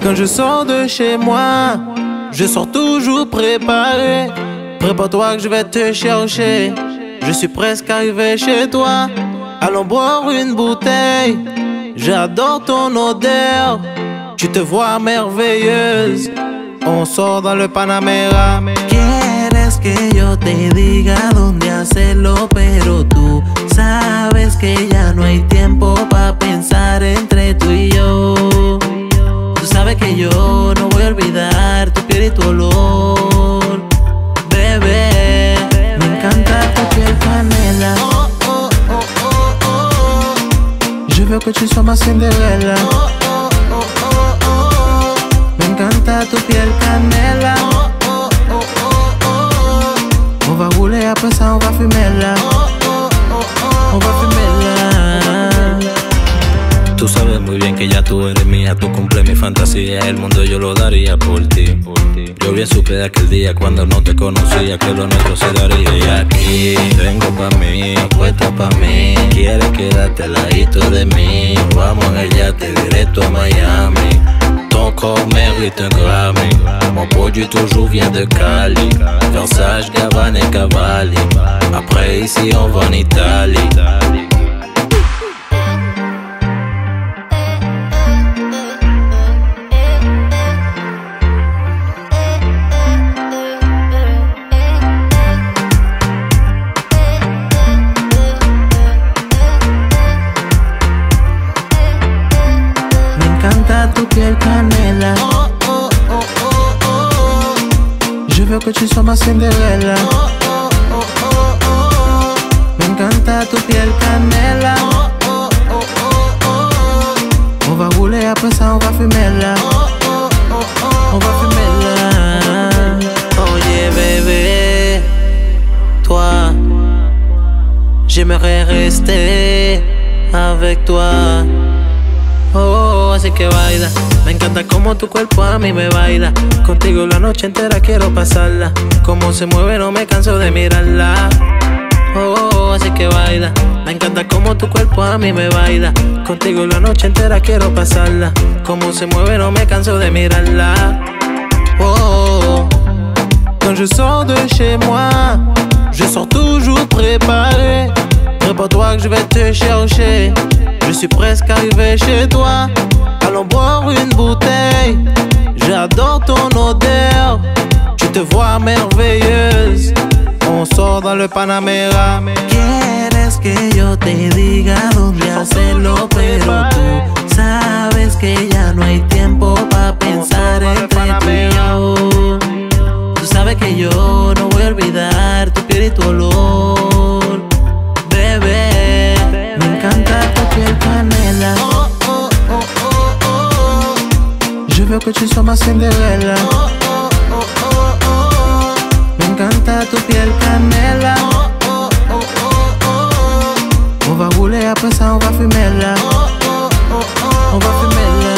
Quand je sors de chez moi, je sors toujours préparé. Prépare-toi que je vais te chercher. Je suis presque arrivé chez toi. Allons boire une bouteille. J'adore ton odeur. Tu te vois merveilleuse. On sort dans le Panamera. Quieres que yo te diga dónde hacerlo, pero tú sabes que ya no hay tiempo pa' pensar entre tú y yo. Tú sabes que yo no voy a olvidar tu piel y tu olor, bebé. Me encanta tu piel canela. Je veux que tu sois ma Cinderella. Me encanta tu piel canela. On va rouler après ça, on va fumer là. On va fumer là. Tú sabes muy bien que ya tú eres mía, tú cumples mi fantasía, el mundo yo lo daría por ti. Yo bien supe de aquel día cuando no te conocía que lo nuestro se daría. Y aquí tengo pa' mí, apuesta pa' mí. Quieres quedarte al ladito de mí. Vamos en el yate directo a Miami. Ton corps mérite un Grammy. Mon produit toujours vient de Cali. Versace, Gabbana et Cavalli. Après ici on va en Italie. Tu piel canela. Je veux que tu sois ma Cinderella. Me encanta tu piel canela. On va rouler après ça, on va fumer là. On va fumer là. Oye bébé, toi, j'aimerais rester avec toi. Oh, así que baila. Me encanta como tu cuerpo a mí me baila. Contigo la noche entera quiero pasarla. Como se mueve no me canso de mirarla. Oh, así que baila. Me encanta como tu cuerpo a mí me baila. Contigo la noche entera quiero pasarla. Como se mueve no me canso de mirarla. Oh, quand je sors de chez moi, je sors toujours préparé. Prépare-toi que je vais te chercher. Je suis presque arrivé chez toi. Allons boire une bouteille. J'adore ton odeur. Tu te vois merveilleuse. On sort dans le Panamera. Quieres que yo te diga dónde hacerlo, pero tú sabes que ya no hay tiempo pa' pensar entre tú y yo. Tú sabes que yo no voy a olvidar tu piel y tu olor, bebé. Me encanta tu piel canela. Je veux que tu sois ma Cinderella. Me encanta tu piel canela. On va rouler après ça, on va fumer là. On va fumer là.